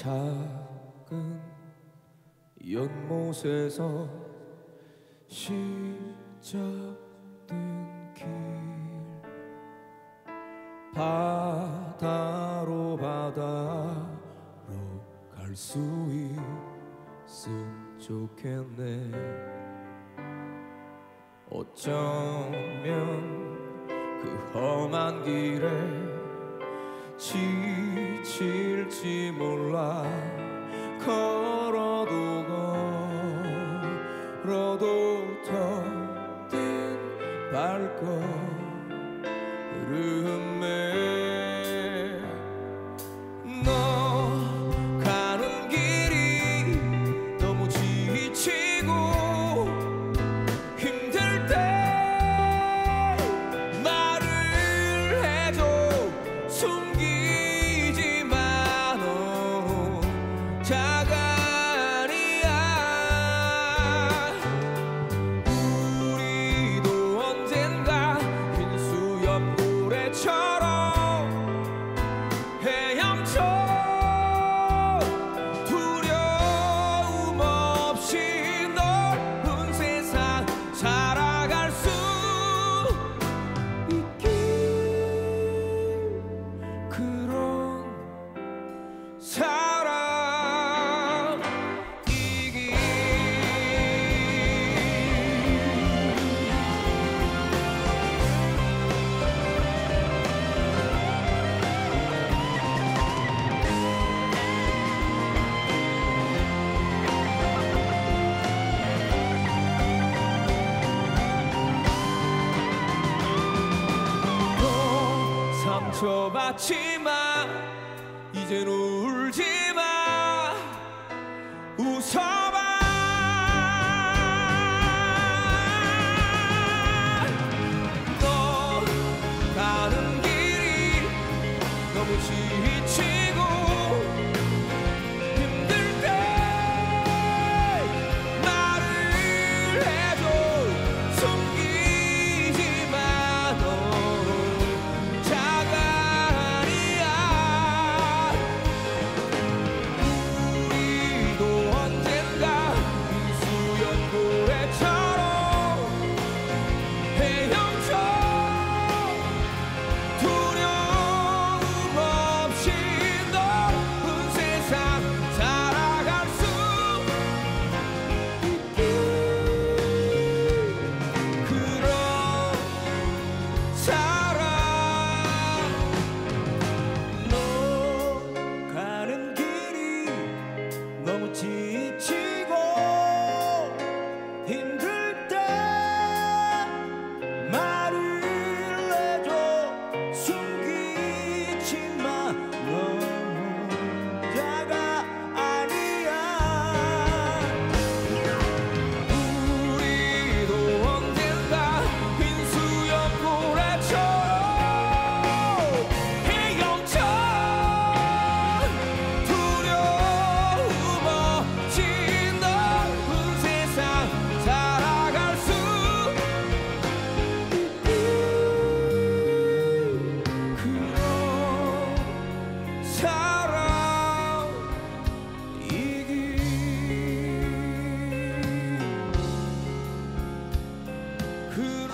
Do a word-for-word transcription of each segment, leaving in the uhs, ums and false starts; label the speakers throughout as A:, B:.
A: 작은 연못에서 시작된 길, 바다로 바다로 갈 수 있음 좋겠네. 어쩌면 그 험한 길에 지칠지 몰라. 걸어도 걸어도 더딘 발걸음에 너 가는 길이 너무 지치고 힘들 때 말을 해줘. 숨기지 마, 너 자갈이야. 우리도 언젠가 흰 수염 고래처럼 헤엄쳐 두려움 없이 넓은 세상 살아갈 수 있길. 그런 사람이길. 너 상처받지마. 이젠 울지마. 웃어봐. 너 가는 길이 너무 지치고 힘들 때 말을 해줘. 숨기지 마, 너 자갈이야. 우리도 언젠가 이 수염 고래처럼 헤엄쳐 두려움 없이 넓은 세상 살아갈 수 있길. 그런 사람. 너 가는 길이 너무 지치고 힘들 때 말을 해줘. 숨기지 마, 너 혼자가 아니야. 우리도 언젠가 흰 수염 고래처럼 헤엄쳐 두려움 없이 넓은 세상 살아갈 수 있길. 그런 사람이길. 그런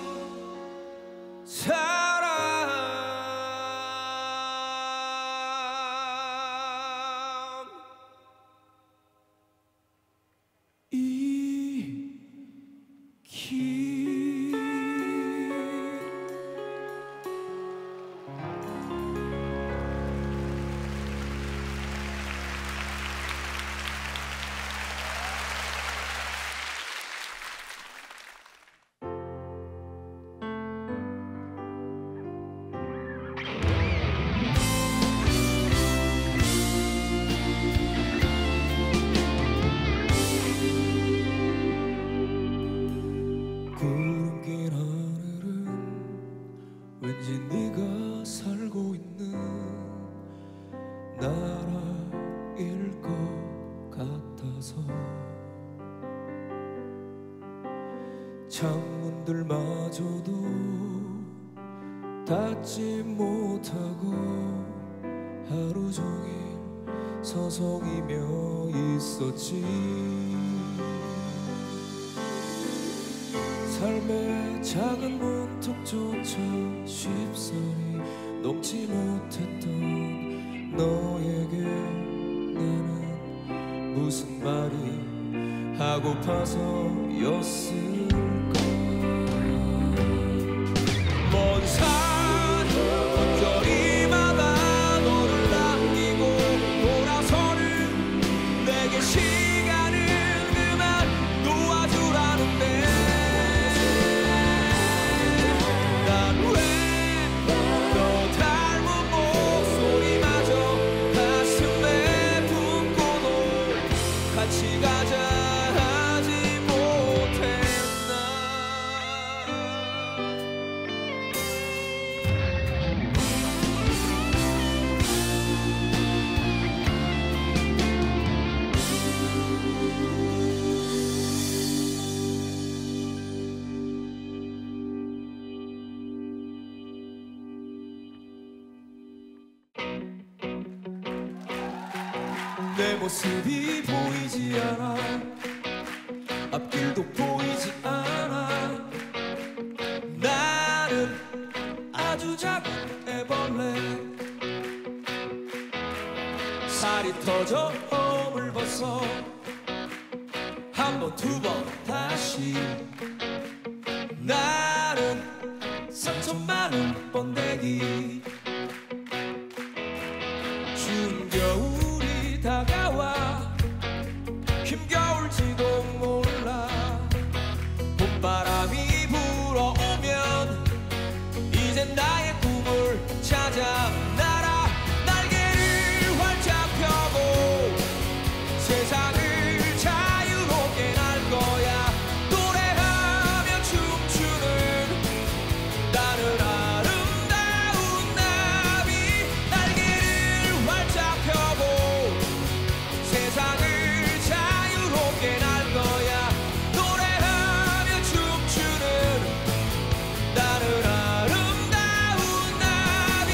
A: 구름 낀 하늘은 왠지 네가 살고 있는 나라일 것 같아서 창문들마저도 닫지 못하고 하루 종일 서성이며 있었지. 삶의 작은 문턱조차 쉽사리 넘지 못했던 너에게 나는 무슨 말이 하고파서였을까. 먼 산 언저리마다 너를 남기고 돌아서는 내게 시간을 그만 놓아주라는데 난 왜 너 닮은 목소리마저 가슴에 품고도 같이 가자 하지 못했나. 내 모습이 보이지 않아, 앞길도 보이지 않아. 나는 아주 작은 애벌레, 살이 터져 허물 벗어 한 번 두 번 다시. 나는 상처 많은 번데기, 추운 겨울이 다가와 힘겨울지도 몰라. 봄바람이 불어오면 이젠 나의 꿈을 찾아 날아. 날개를 활짝 펴고 세상을 자유롭게 날 거야. 노래하며 춤추는 나는 아름다운 나비. 날개를 활짝 펴고 세상을 자유롭게 날 거야. 노래하며 춤추는 나는 아름다운 나비.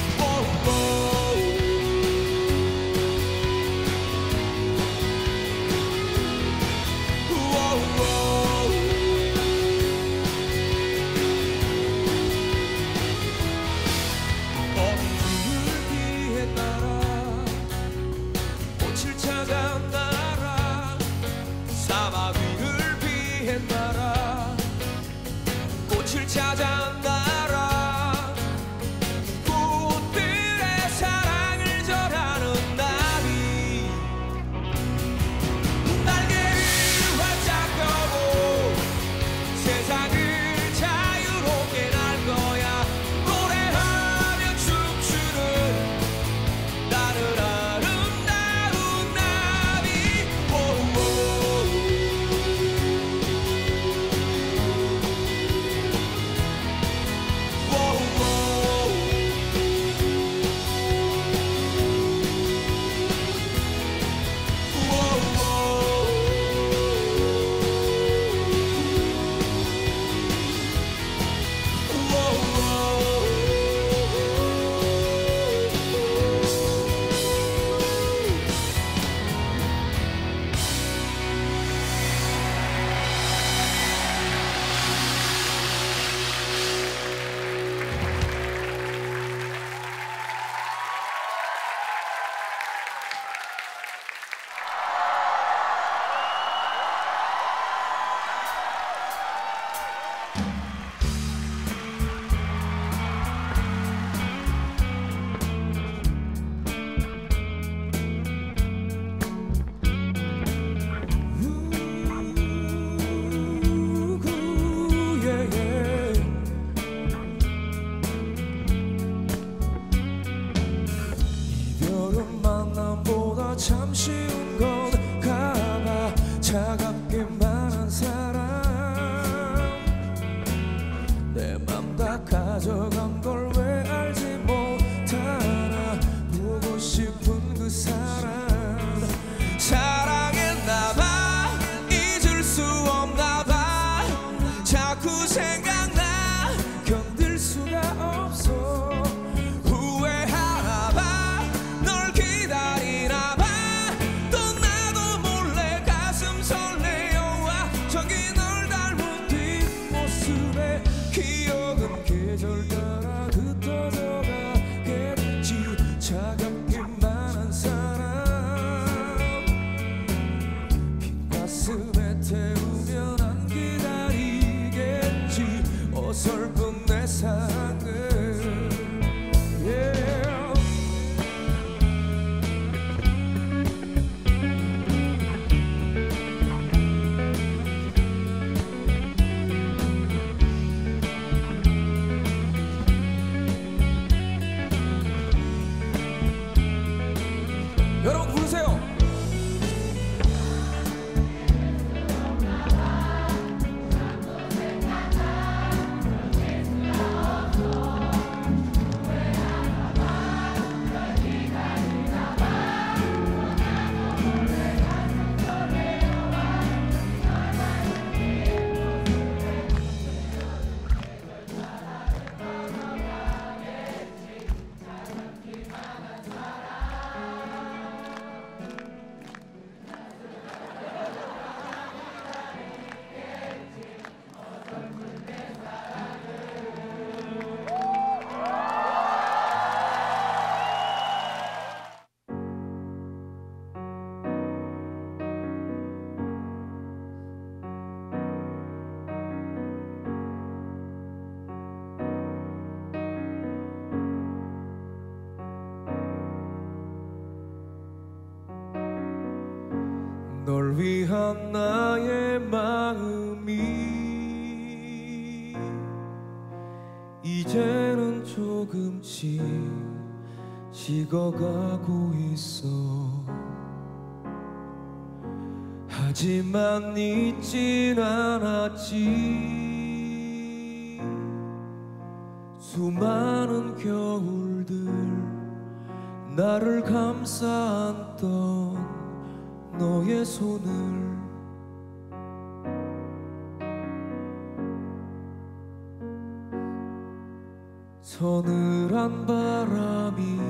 A: 어둠을 피해 날아, 꽃을 찾아 날아. 사막 위를 피해 날아, 꽃을 찾아 날아. 꽃들의 사랑을 전하는 나비. 날개를 활짝 펴고 세상을 자유롭게 날 거야. 노래하며 춤추는 나는 아름다운 나비. 이별은 만남보다 참 쉬운 건가 봐. 차갑게 말한 사람, 내 맘 다 가져간 걸 왜 알지 못하나. 보고 싶은 그 사람 사랑했나 봐. 잊을 수 없나 봐. 자꾸 생각나 견딜 수가 없어. 후회하나 봐. 널 기다리나 위한 나의 마음이 이제는 조금씩 식어가고 있어. 하지만 잊진 않았지. 수많은 겨울들 나를 감싸 안던 너의 손을. 서늘한 바람이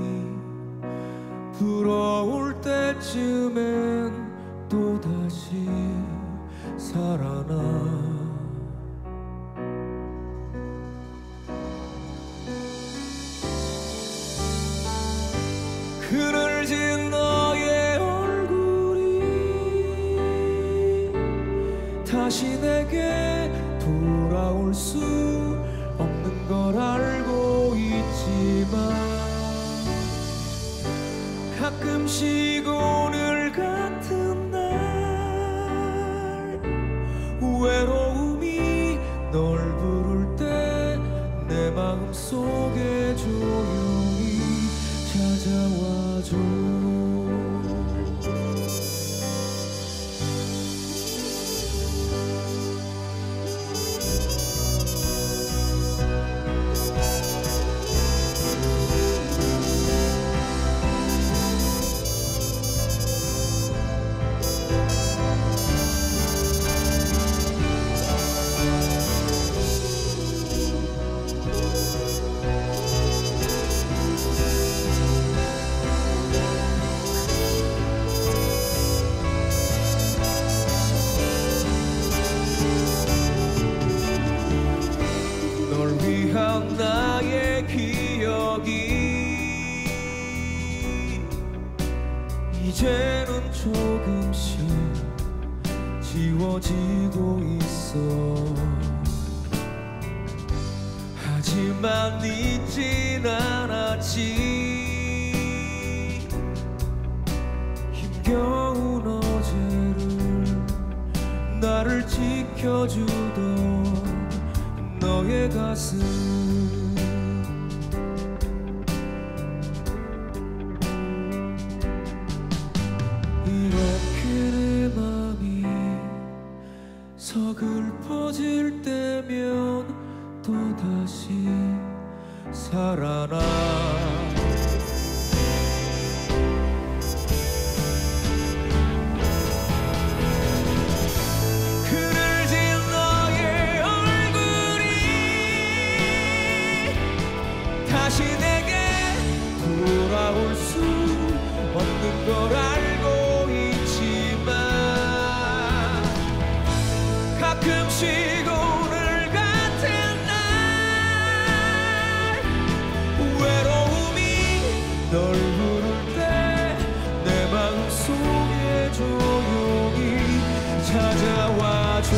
A: 불어올 때쯤엔 또다시 살아나. 그늘진 너의 얼굴이 다시 내게 돌아올 수 없는 걸 알고 있지만 가끔씩 오늘 같은 날 외로움이 널 부를 때 내 마음속에 조용히 찾아와줘. 나의 기억이 이제는 조금씩 지워지고 있어. 하지만 잊진 않았지. 힘겨운 어제를 나를 지켜주던 너의 가슴. 이렇게 내 맘이 서글퍼질 때면 또다시 살아나. 다시 내게 돌아올 수 없는 걸 알고 있지만 가끔씩 오늘 같은 날 외로움이 널 부를 때 내 마음속에 조용히 찾아와줘.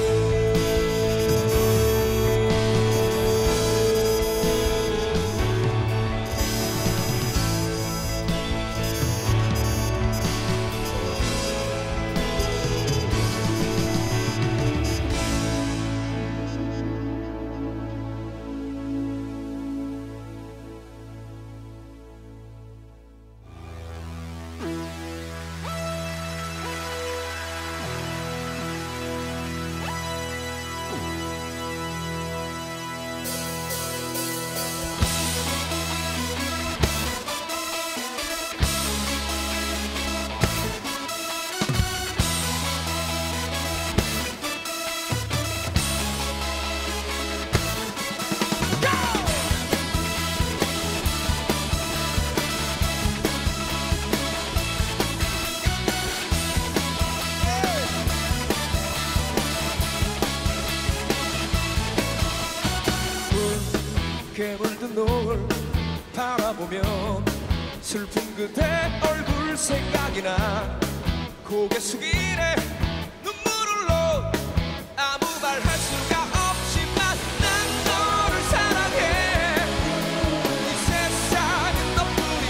A: 물든 노을 바라보면 슬픈 그대 얼굴 생각이 나. 고개 숙이네 눈물을 흘러 아무 말 할 수가 없지만 난 너를 사랑해. 이 세상은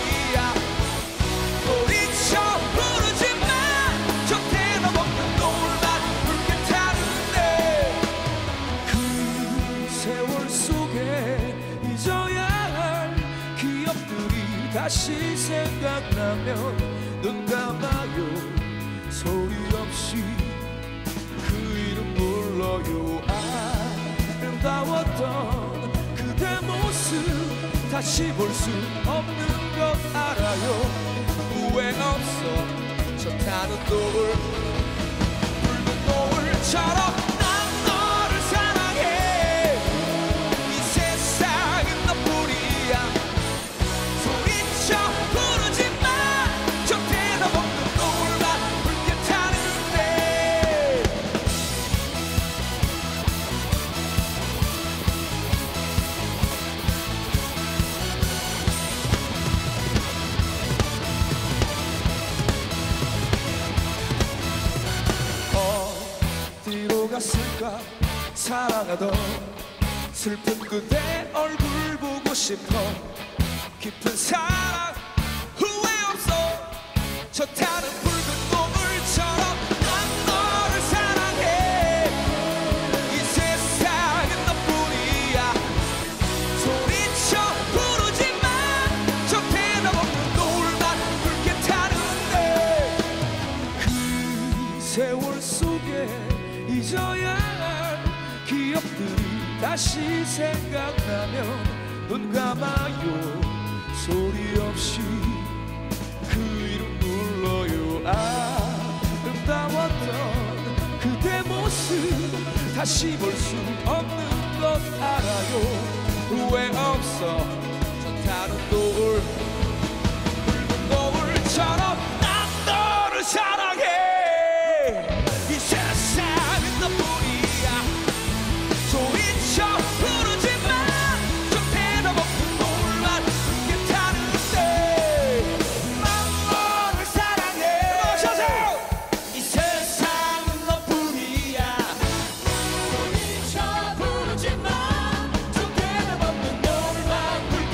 A: 너뿐이야. 소리쳐 부르지만 저 대너먹는 노을 다시 생각나면 눈 감아요 소리 없이 그 이름 불러요 아름다웠던 그대 모습 다시 볼 수 없는 것 알아요 후회 없어 저 타는 노을 붉은 노을처럼 난 너를 사랑해 이 세상은 너뿐이야 소리쳐 부르지마 저 대답없는 노을만 붉게 타는데 어디로 갔을까 사랑하던 슬픈 그대 얼굴 보고 싶어 깊은 사랑 후회 없어 저 타는 붉은 노을처럼 난 너를 사랑해 이 세상은 너뿐이야 소리쳐 부르지마 저 대답 없는 노을만 붉게 타는데 그 세월 속에 잊어야 할 기억들이 다시 생각나면 눈 감아요 소리 없이 그 이름 불러요 아름다웠던 그대 모습 다시 볼 수 없는 것 알아요 후회 없어 저 타는 노을 붉은 노을처럼 난 너를 사랑해 이 세상은 너뿐이야 소리쳐 부르지마 저 대답 없는 노을만 붉게 타는데 난 너를 사랑해 이 세상은 너뿐이야 소리쳐 부르지마 저 대답 없는 노을만 붉게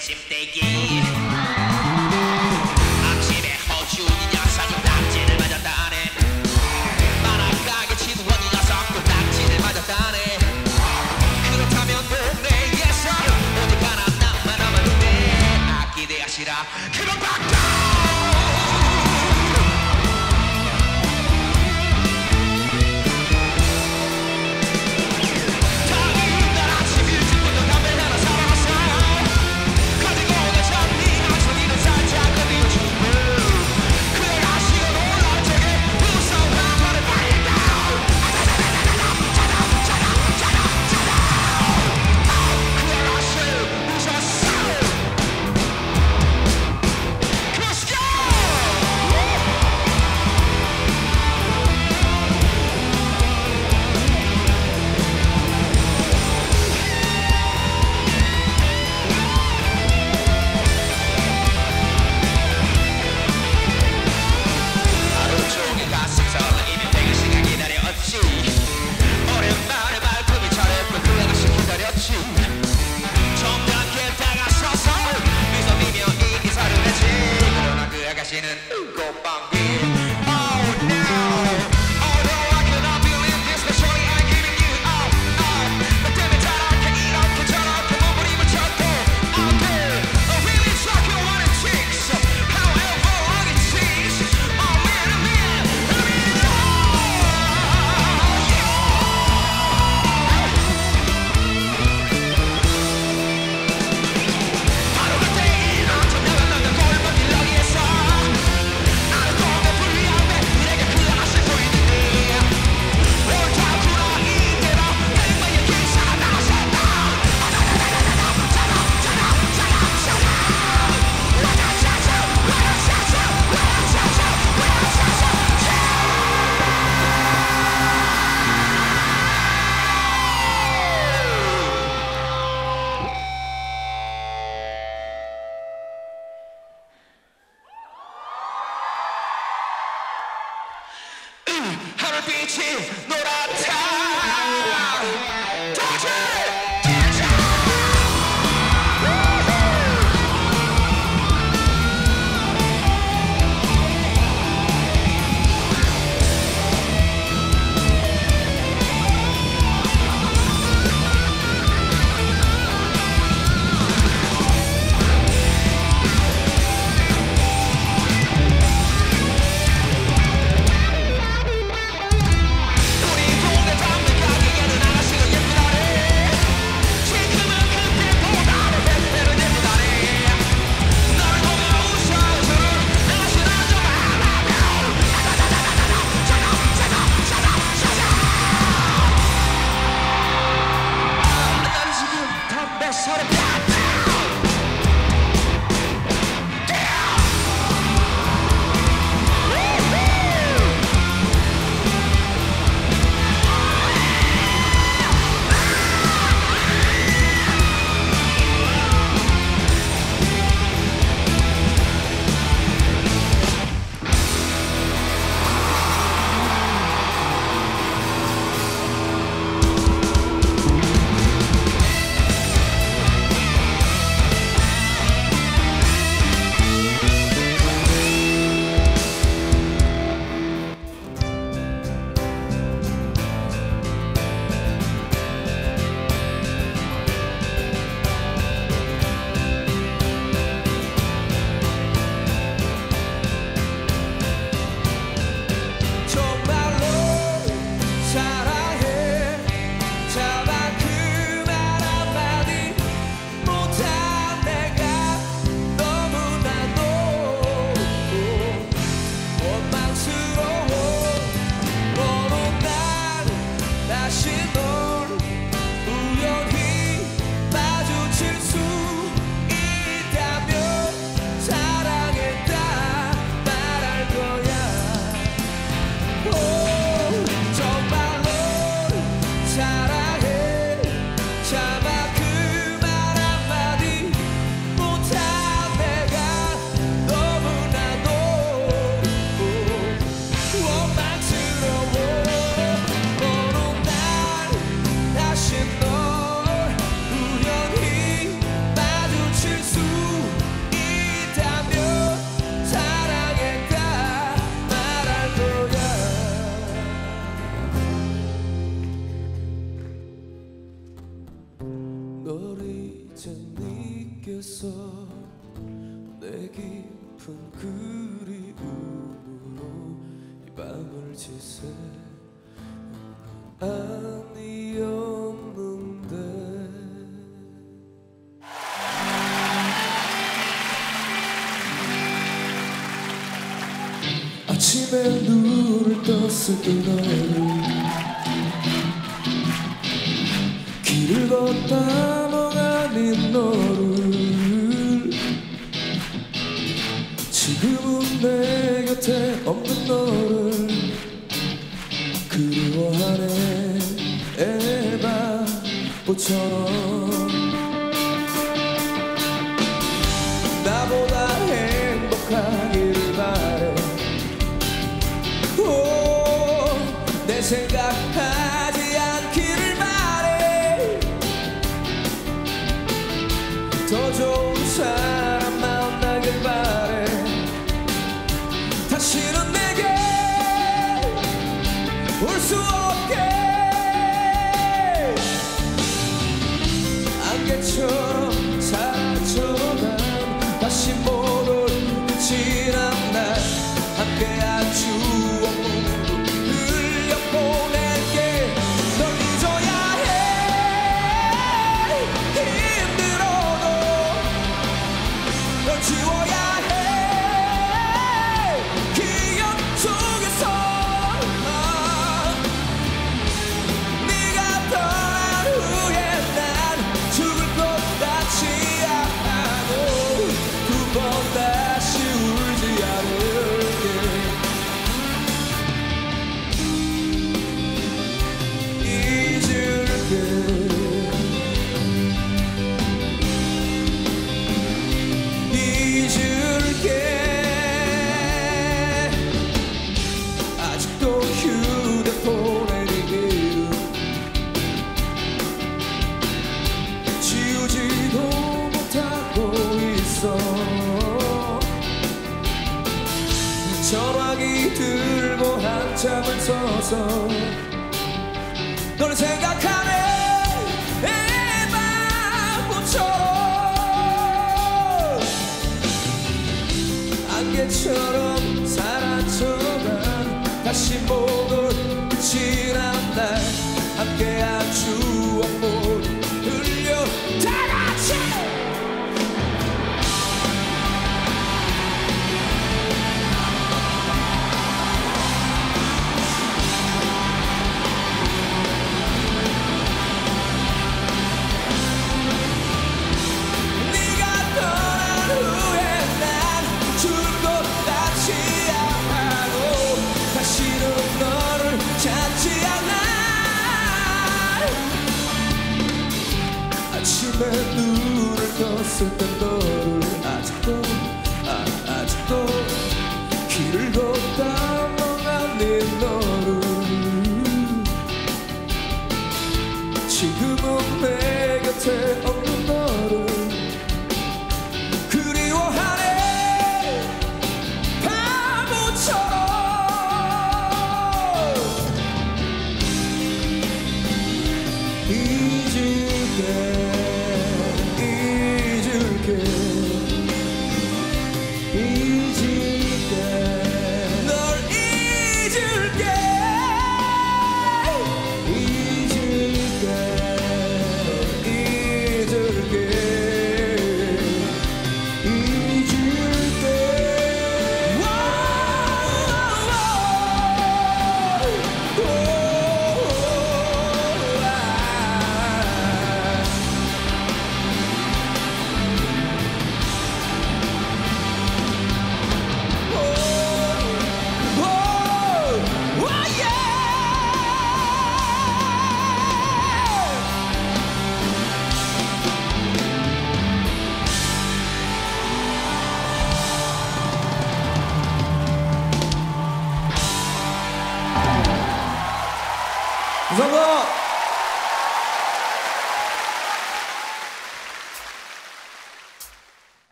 B: 찜대기 아침에 허준 이 녀석이 딱지를 맞았다네. 만화가게 치두원 이 녀석도 딱지를 맞았다네. 그렇다면 동네에서 어디 가나 나만 남았는데 아끼대하시라 그만 바꿔. 하늘빛이 노랗다.
A: 널 이제 느껴서 내 깊은 그리움으로 이 밤을 지새 아니었는데 아침에 눈을 떴을 때 너를 길을 걷다 멍하니 너를 지금은 내 곁에 없는 너를 그리워하네 에바꽃처럼 나보다 행복하기를 바래 오, 내 생각하지 않기를 바래 더 좋은 사람 만나길 바래 다시는 내게 올 수 없게 안개처럼 사라져간 다시 못 올 끝이 난 날 함께한 추억 모두 흘려보낼게 널 잊어야 해 힘들어도 널 지워야 해 기억 속에서 아, 네가 떠난 후에 난 죽을 것 같지 않아도 두 번 다시 울지 않을게 잊을게 잊을게 아직도 휴대폰에 네 이름 지우지도 못하고 있어 전화기 들고 한참을 서서 널 생각하네 에바꽃처럼 안개처럼 사라져간 다시 못 올 끝이 난 날 함께한 추억 모두 흘려 다 같이 네가 떠난 후에 난 죽을 것 같지 않아도 다시는 너를 찾지 않아 아침에 눈을 떴을 때 너를 아직도 아, 아직도 길을 걷다 멍하니 너를 지금은 내 곁에 없는 너를 그리워하네 바보처럼 잊을게 잊을게 잊을게 널 잊을게 잊을게 잊을게 잊을게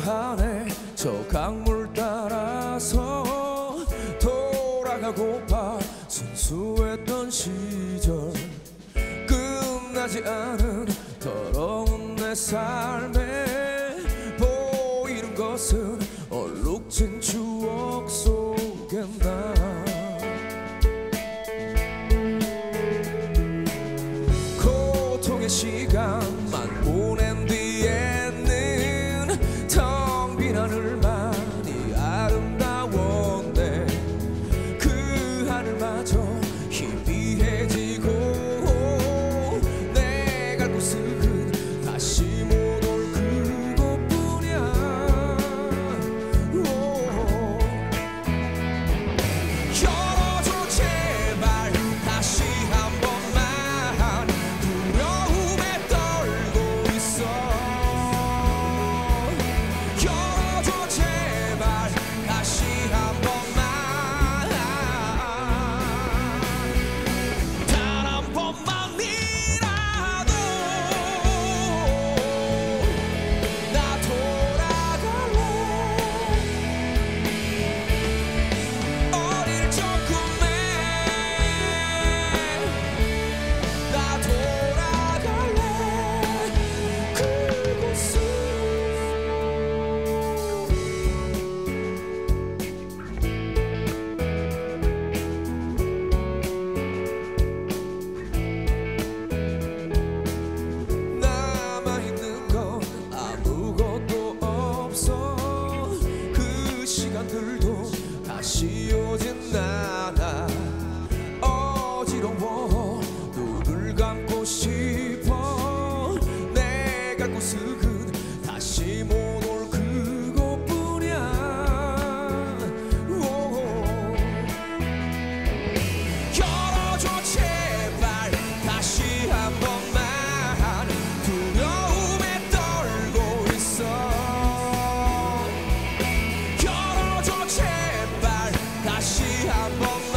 A: 하네. 저 강물 따라서 돌아가고파. 순수했던 시절 끝나지 않은 더러운 내 삶에 보이는 것은 얼룩진 추억 속에 나. 고통의 시간만 보낸 뒤에는 텅 빈 하늘만이 아름다웠네. 그 하늘마저 희미해지고 내 갈 곳은 다시 못 올 그것뿐이야. 열어줘 제발 다시 한 번만. 두려움에 떨고 있어. 열어줘 제발 다시 한 번만. 단 한 번만이라도 나 돌아갈래. 어릴 적 꿈에 나 돌아갈래. 그곳으로. 남아있는 건 아무것도 없어. 그 시간들도 다시 오진 않아. 어지러워 눈을 감고 싶어. 내 갈 곳은 다시 못 올 그것뿐이야. 열어줘 제발 다시 한 번만. 두려움에 떨고 있어. 열어줘 제발 다시 한 번만.